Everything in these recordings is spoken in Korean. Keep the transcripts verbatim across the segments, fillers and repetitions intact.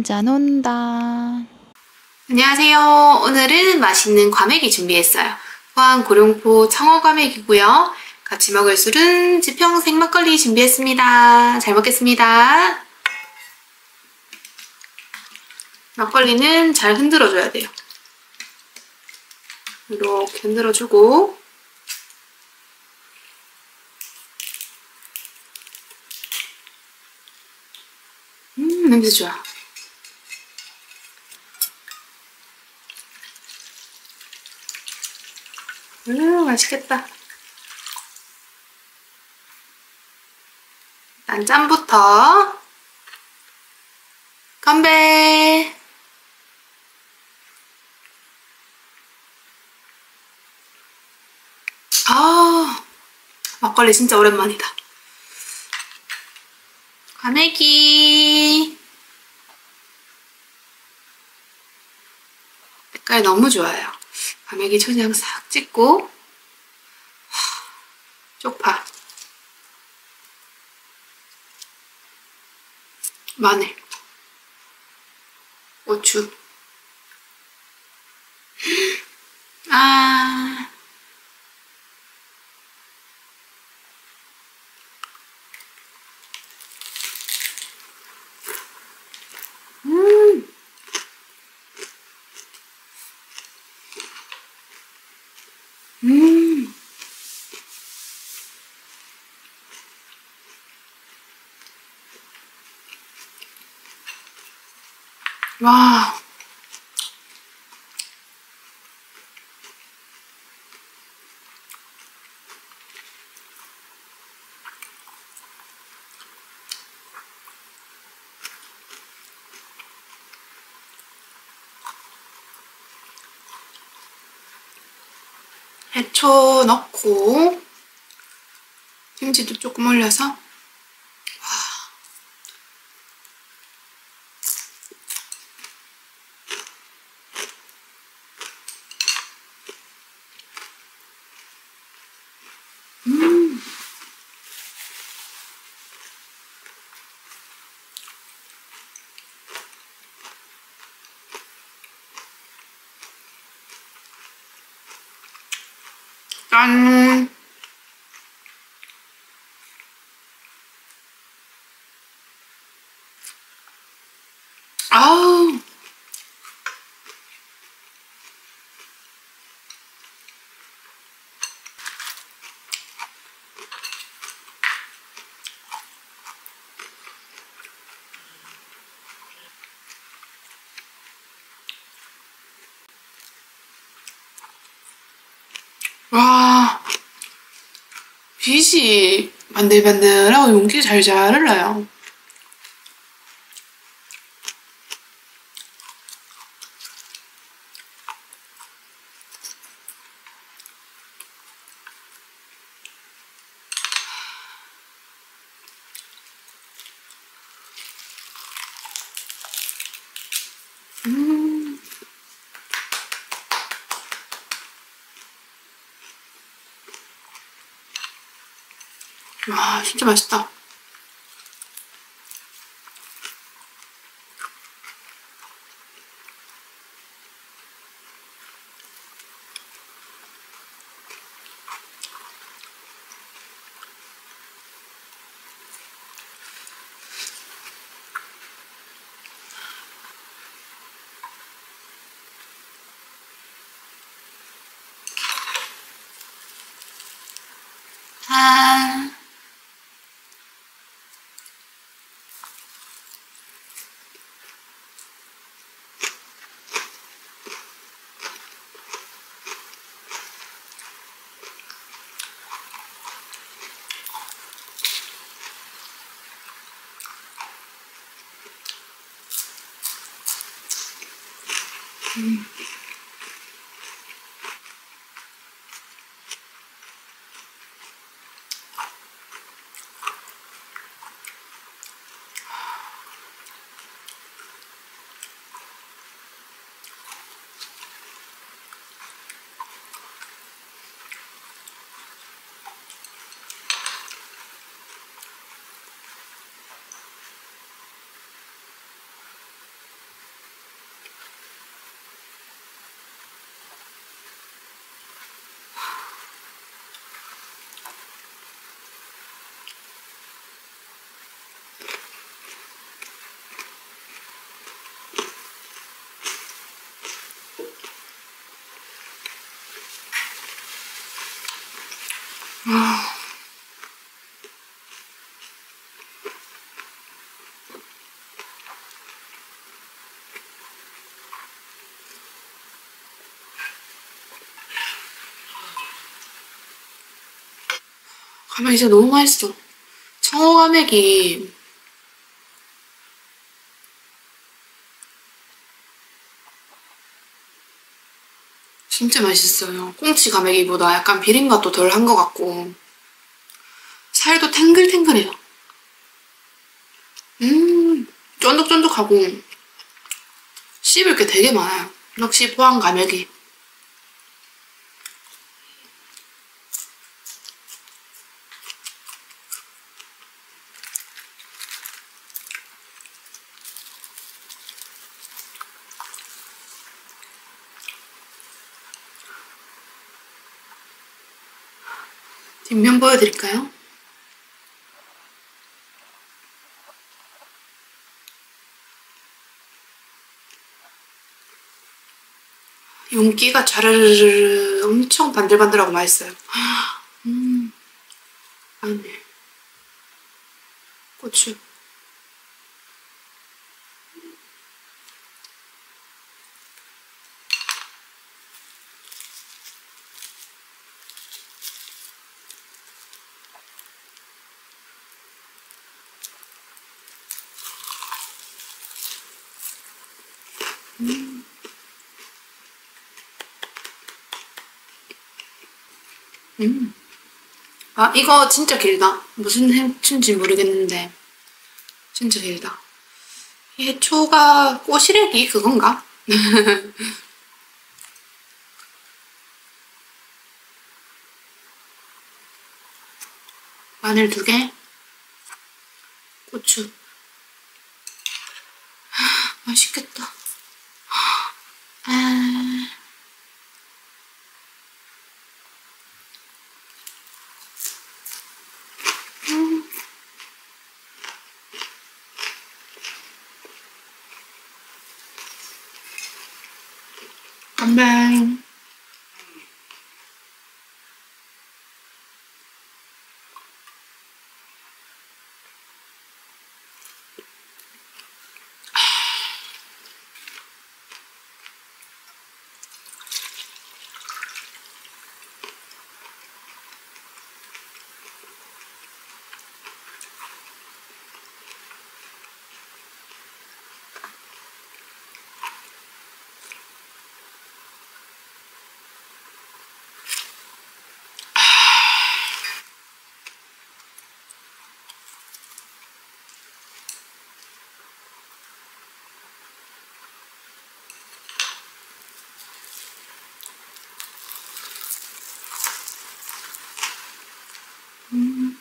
혼자 논다. 안녕하세요. 오늘은 맛있는 과메기 준비했어요. 포항 고룡포 청어 과메기고요. 같이 먹을 술은 지평생 막걸리 준비했습니다. 잘 먹겠습니다. 막걸리는 잘 흔들어줘야 돼요. 이렇게 흔들어주고 음 냄새 좋아. 음 맛있겠다. 일단 짠부터 건배. 아 막걸리 진짜 오랜만이다. 과메기 색깔 너무 좋아요. 과메기 초장 싹 찍고 쪽파 마늘 고추 아 음. 음. 와. 해초 넣고 김치도 조금 올려서 와. 음. 짠. 아우. 와. 빛이 반들반들하고 윤기 잘잘 흘러요. 음. 와, 진짜 맛있다. 아. 음. 아, 가면이 진짜 너무 맛있어. 청어 가맥이 진짜 맛있어요. 꽁치 가메기보다 약간 비린맛도 덜 한 것 같고 살도 탱글탱글해요. 음, 쫀득쫀득하고 씹을 게 되게 많아요. 역시 포항 가메기. 뒷면 보여드릴까요? 윤기가 자르르르 엄청 반들반들하고 맛있어요. 음, 마늘, 고추. 음. 음. 아, 이거 진짜 길다. 무슨 해초인지 모르겠는데 진짜 길다. 이 해초가 꼬시래기 그건가? 마늘 두 개, 고추. 맛있겠다. 아, 음, 건배. 음.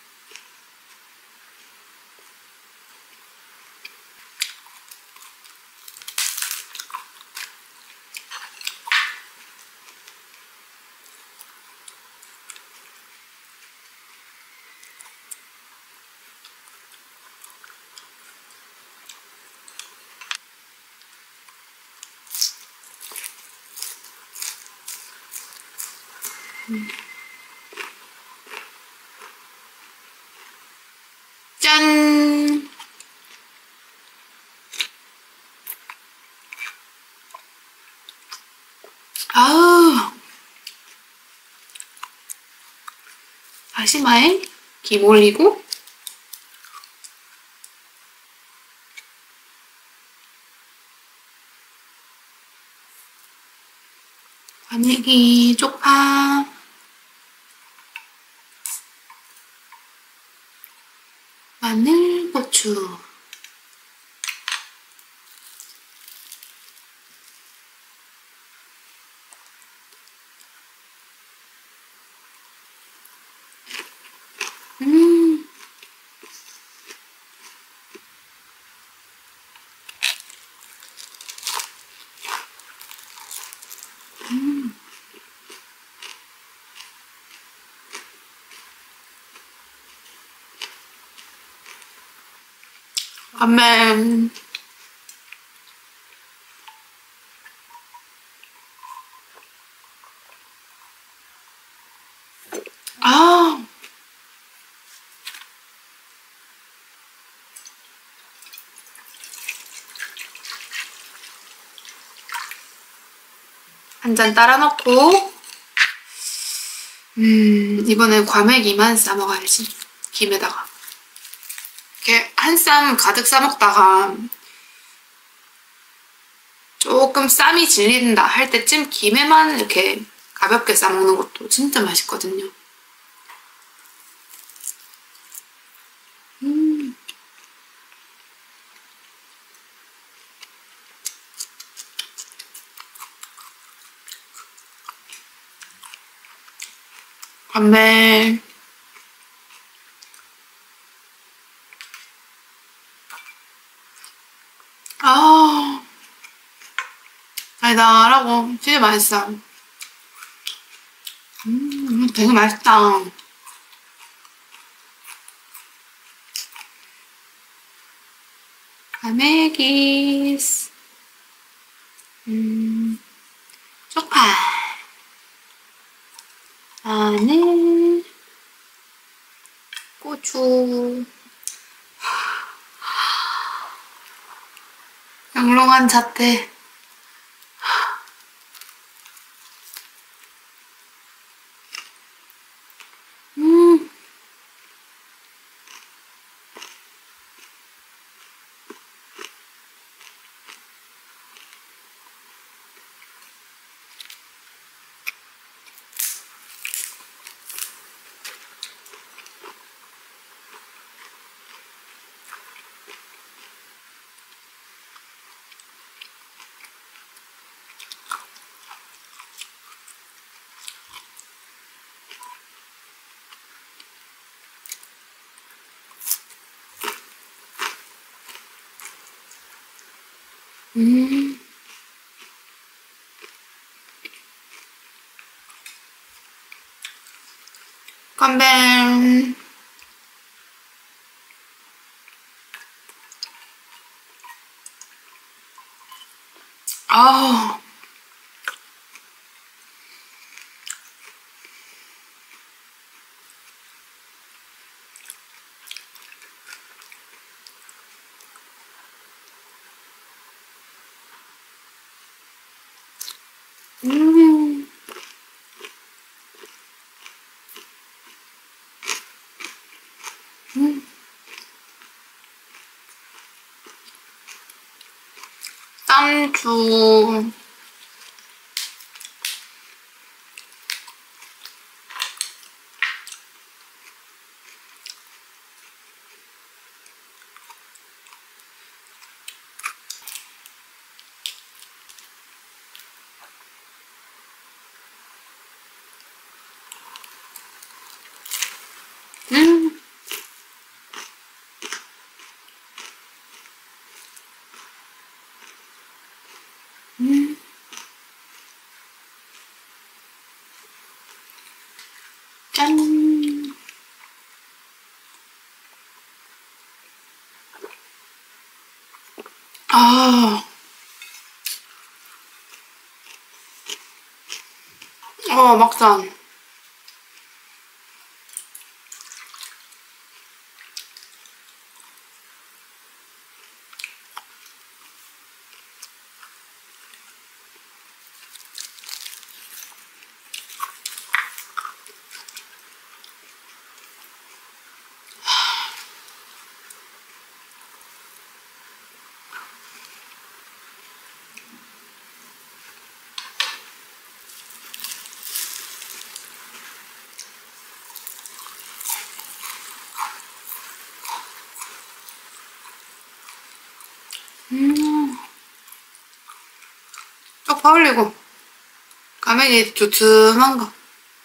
짠! 아우, 다시마에 김 올리고 관액이 쪽파, 마늘, 고추. 음, 음, 건배. 아, 한 잔 따라 넣고, 음, 이번엔 과메기만 싸 먹어야지. 김에다가. 이렇게 한 쌈 가득 싸 먹다가 조금 쌈이 질린다 할 때쯤 김에만 이렇게 가볍게 싸 먹는 것도 진짜 맛있거든요. 음. 건배. 아, 달달하고 진짜 맛있어. 음, 되게 맛있다. 과메기스. 음, 쪽파. 마늘. 고추. 영롱한 자태. 음. 음. 건배. 아우. 음. 음. 쌈주. 음. 음. 짠. 아. 어, 막상. 음. 쪽파 올리고. 과메기 두툼한 거.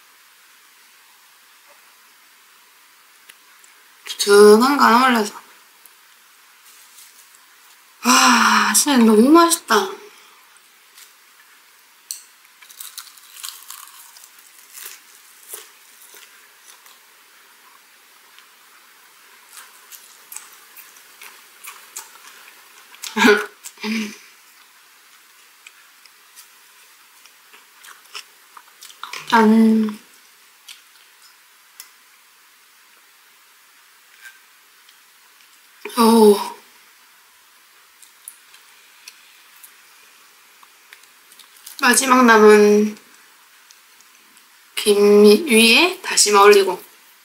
두툼한 거 하나 올려서. 와, 진짜 너무 맛있다. 짠. 오. 마지막 남은 김 위에 다시마 올리고.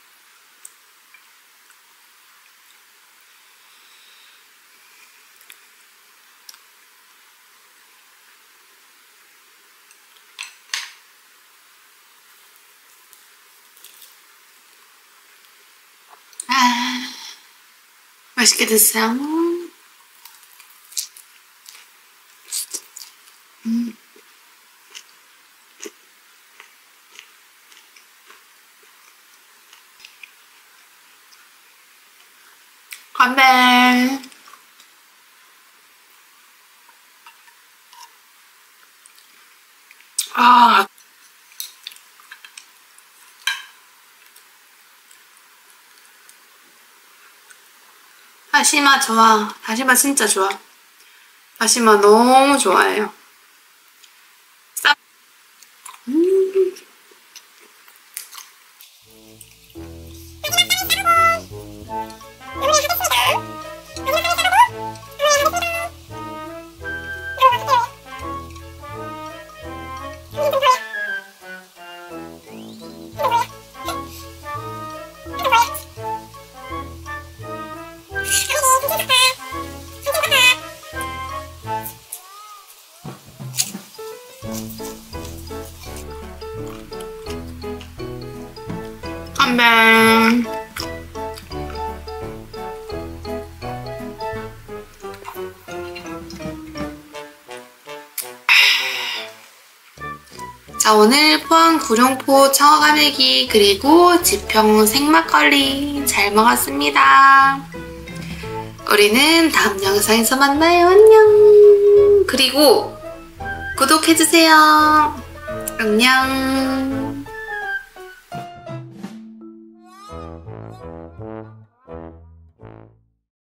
아, 맛있게 드세요. 음. 건배. 아, 다시마 좋아. 다시마 진짜 좋아. 다시마 너무 좋아해요. 쌉. 음. 건배. 자, 오늘 포항 구룡포 청어가메기 그리고 지평 생막걸리 잘 먹었습니다. 우리는 다음 영상에서 만나요. 안녕. 그리고 구독해주세요. 안녕.